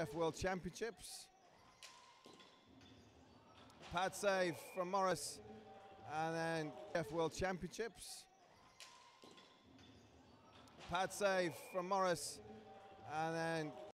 ITF World Championships. Pad save from Morris, and then ITF World Championships. Pad save from Morris, and then